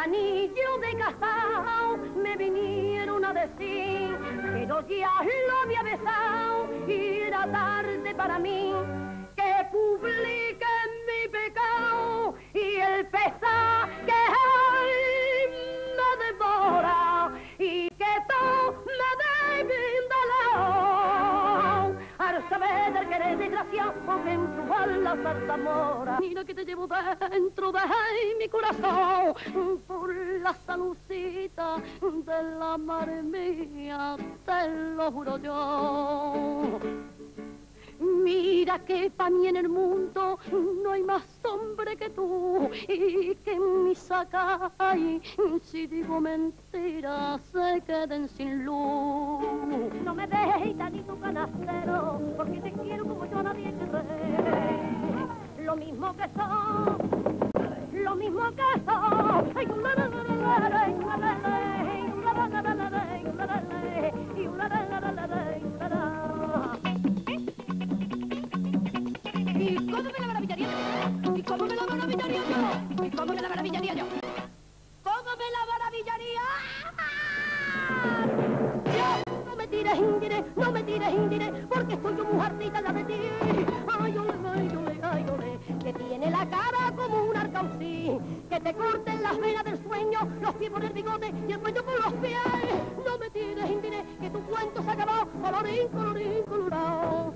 anillo de casao me vinieron a decir, pero ya lo había besado y era tarde para mí, que publique mi pecado y el pesar que hoy me devora y que tú me debes dolor al saber del querer desgraciado que empujar la zarzamora. Mira que te llevo dentro de mi corazón por la saludcita de la madre mía, te lo juro yo. Mira que para mí en el mundo no hay más hombre que tú y que en mi sacay, si digo mentiras, se queden sin luz. No me dejes ni tu canastero, porque te quiero como yo a nadie querré. Lo mismo que soy, lo mismo que soy. ¿Y cómo me la maravillaría yo? ¿Y cómo me la maravillaría yo? ¿Y cómo me la maravillaría yo? ¿Cómo me la maravillaría? Yo no me tires indire, no me tires indire, porque estoy yo mujercita la de ti. Ay, ole, ay, ole, ay, ole, que tiene la cara como un arcaucí, que te corten las venas del sueño, los pies por el bigote y el cuello por los pies. No me tires indire, que tu cuento se acabó, colorín, colorín, colorado.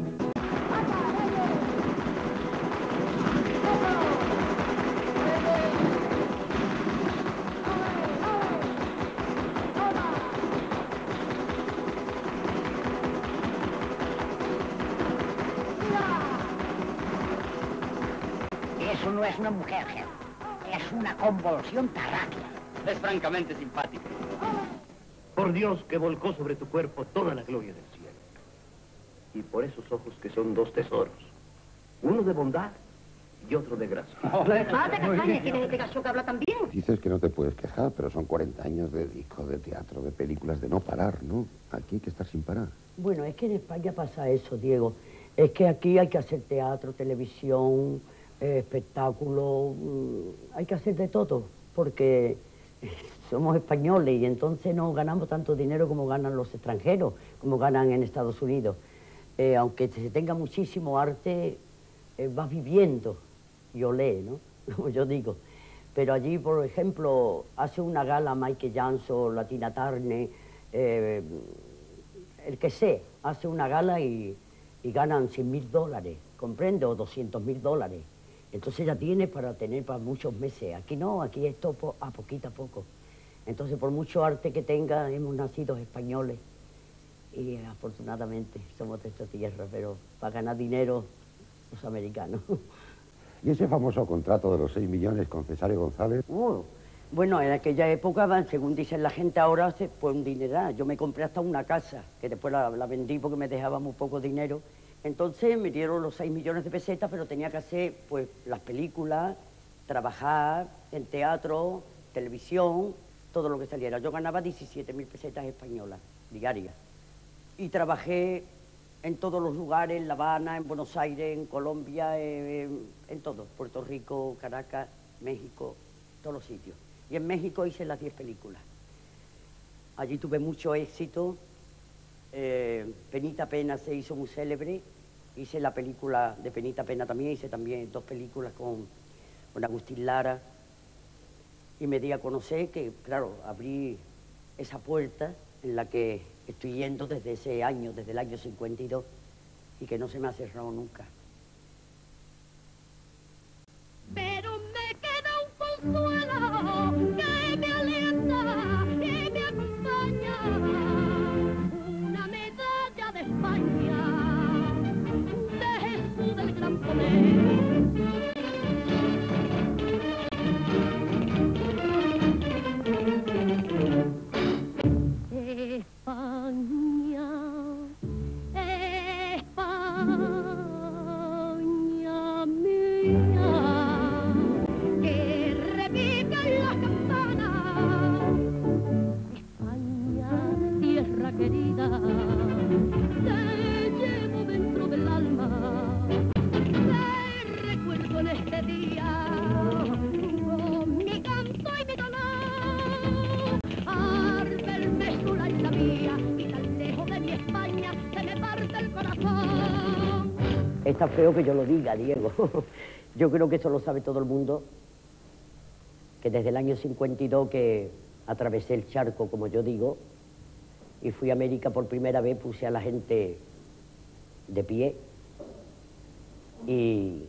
Eso no es una mujer, jefe. Es una convulsión terráquea. Es francamente simpático. Por Dios que volcó sobre tu cuerpo toda la gloria del cielo. Y por esos ojos que son dos tesoros. Uno de bondad y otro de gracia. Ah, te castaña, ¿quién es este gacho que habla también? Dices que no te puedes quejar, pero son 40 años de disco, de teatro, de películas, de no parar, ¿no? Aquí hay que estar sin parar. Bueno, es que en España pasa eso, Diego. Es que aquí hay que hacer teatro, televisión, espectáculo, hay que hacer de todo, porque somos españoles y entonces no ganamos tanto dinero como ganan los extranjeros, como ganan en Estados Unidos. Aunque se tenga muchísimo arte, vas viviendo y olé, ¿no? Como yo digo. Pero allí, por ejemplo, hace una gala Michael Jackson, la Tina Turner, el que sea, hace una gala y ganan $100.000, ¿comprende? O $200.000. Entonces ya tienes para tener para muchos meses. Aquí no, aquí es todo a poquito a poco. Entonces, por mucho arte que tenga, hemos nacido españoles. Y afortunadamente somos de esta tierra, pero para ganar dinero, los americanos. ¿Y ese famoso contrato de los 6 millones con Cesario González? Bueno, en aquella época, según dicen la gente ahora, fue un dineral. Yo me compré hasta una casa, que después la vendí porque me dejaba muy poco dinero. Entonces me dieron los 6 millones de pesetas, pero tenía que hacer pues las películas, trabajar en teatro, televisión, todo lo que saliera. Yo ganaba 17.000 pesetas españolas, diarias. Y trabajé en todos los lugares, en La Habana, en Buenos Aires, en Colombia, en todo. Puerto Rico, Caracas, México, todos los sitios. Y en México hice las 10 películas. Allí tuve mucho éxito. Penita Pena se hizo muy célebre. Hice la película de Penita Pena también, hice también 2 películas con Agustín Lara. Y me di a conocer que, claro, abrí esa puerta en la que estoy yendo desde ese año, desde el año 52, y que no se me ha cerrado nunca. Pero me queda un consuelo que me alienta y me acompaña, una medalla de España, de Jesús del Gran Poder. España, España mía, que repican las campanas. España, tierra querida, te llevo dentro del alma, te recuerdo en este día, con mi canto y mi dolor. corazón. Está feo que yo lo diga, Diego. Yo creo que eso lo sabe todo el mundo, que desde el año 52 que atravesé el charco, como yo digo, y fui a América por primera vez, puse a la gente de pie y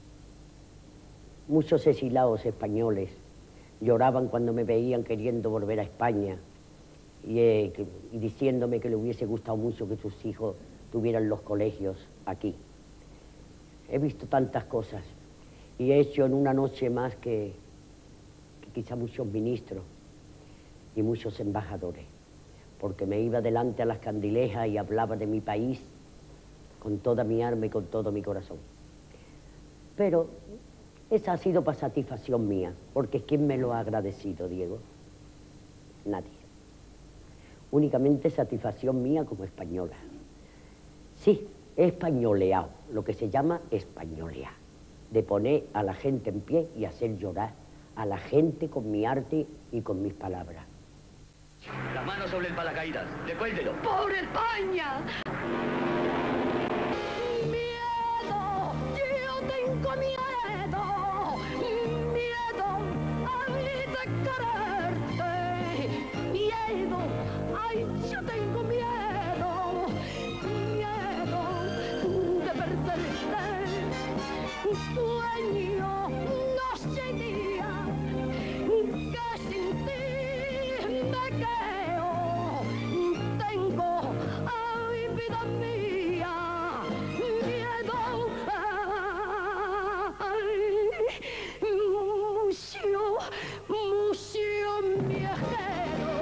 muchos exilados españoles lloraban cuando me veían queriendo volver a España y diciéndome que le hubiese gustado mucho que sus hijos tuvieran los colegios aquí. He visto tantas cosas y he hecho en una noche más que quizá muchos ministros y muchos embajadores, porque me iba delante a las candilejas y hablaba de mi país con toda mi alma y con todo mi corazón. Pero esa ha sido para satisfacción mía, porque ¿quién me lo ha agradecido, Diego? Nadie. Únicamente satisfacción mía como española. Sí, he españoleado, lo que se llama españolear, de poner a la gente en pie y hacer llorar a la gente con mi arte y con mis palabras. Las manos sobre el paracaídas. Recuérdelo. ¡Por España! ¡Miedo! ¡Yo tengo miedo! ¡Miedo a mí de quererte! ¡Miedo! ¡Ay, yo tengo miedo! ¡Miedo de perderte! Sueño noche y día que sin ti me quedo. Tengo, ay, vida mía, miedo, ay, mucho viajero.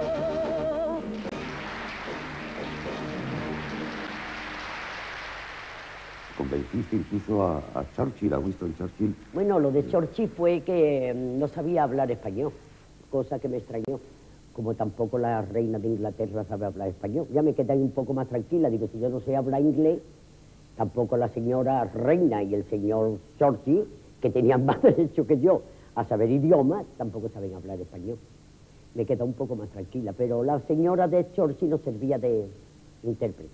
Convenciste incluso a Churchill, a Winston Churchill. Bueno, lo de Churchill fue que no sabía hablar español, cosa que me extrañó, como tampoco la reina de Inglaterra sabe hablar español. Ya me quedé ahí un poco más tranquila, digo, si yo no sé hablar inglés, tampoco la señora reina y el señor Churchill, que tenían más derecho que yo a saber idiomas, tampoco saben hablar español. Me quedé un poco más tranquila, pero la señora de Churchill nos servía de intérprete.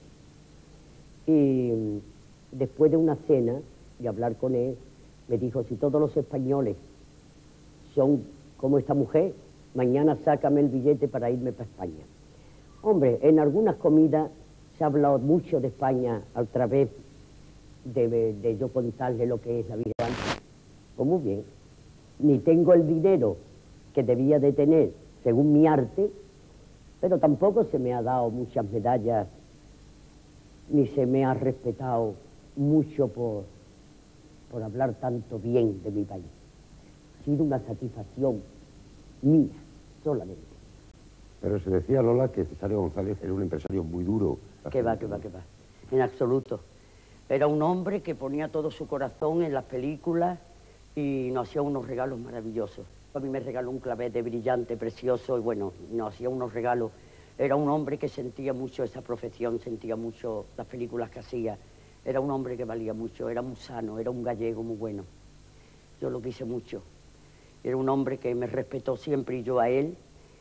Y después de una cena y hablar con él, me dijo, si todos los españoles son como esta mujer, mañana sácame el billete para irme para España. Hombre, en algunas comidas se ha hablado mucho de España a través de yo contarle lo que es la vida antes. Pues muy bien, ni tengo el dinero que debía de tener según mi arte, pero tampoco se me ha dado muchas medallas, ni se me ha respetado mucho por hablar tanto bien de mi país. Ha sido una satisfacción mía, solamente. Pero se decía, Lola, que Cesario González era un empresario muy duro. Que va. En absoluto. Era un hombre que ponía todo su corazón en las películas y nos hacía unos regalos maravillosos. A mí me regaló un clavel de brillante, precioso, y bueno, nos hacía unos regalos. Era un hombre que sentía mucho esa profesión, sentía mucho las películas que hacía. Era un hombre que valía mucho, era muy sano, era un gallego muy bueno. Yo lo quise mucho. Era un hombre que me respetó siempre y yo a él.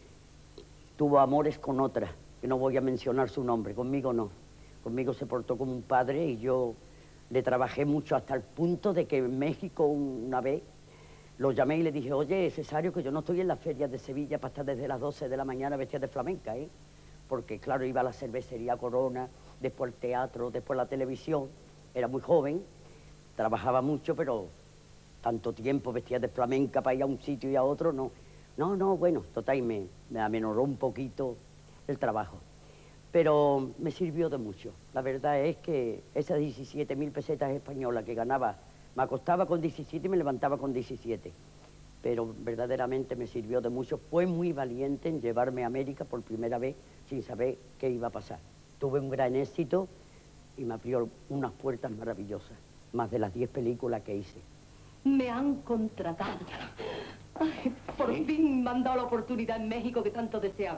Tuvo amores con otra, que no voy a mencionar su nombre, conmigo no. Conmigo se portó como un padre y yo le trabajé mucho hasta el punto de que en México una vez lo llamé y le dije, oye, Cesario, que yo no estoy en las ferias de Sevilla para estar desde las 12 de la mañana vestida de flamenca, ¿eh? Porque claro, iba a la cervecería Corona, después al teatro, después a la televisión. Era muy joven, trabajaba mucho, pero tanto tiempo vestida de flamenca para ir a un sitio y a otro, no. No, bueno, total, me amenoró un poquito el trabajo. Pero me sirvió de mucho. La verdad es que esas 17.000 pesetas españolas que ganaba, me acostaba con 17 y me levantaba con 17. Pero verdaderamente me sirvió de mucho. Fue muy valiente en llevarme a América por primera vez sin saber qué iba a pasar. Tuve un gran éxito y me abrió unas puertas maravillosas, más de las 10 películas que hice. Me han contratado. Ay, por fin me han dado la oportunidad en México que tanto deseaba.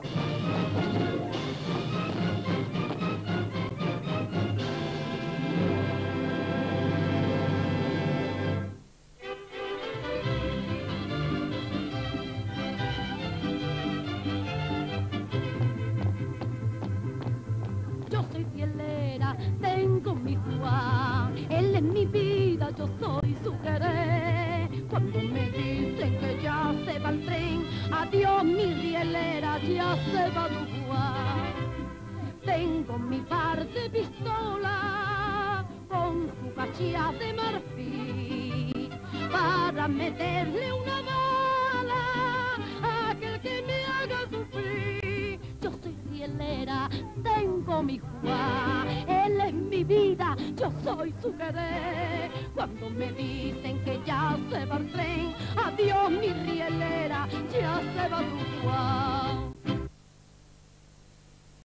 Yo soy fielera de Cuando me dicen que ya se va el tren, adiós mi rielera, ya se va tu Juan. Tengo mi par de pistola con su cachilla de marfil para meterle una bala a aquel que me haga sufrir. Yo soy rielera, tengo mi Juan, él es mi vida, yo soy su querer. Cuando me dicen que ya se va el tren, adiós mi rielera, ya se va tu Juan.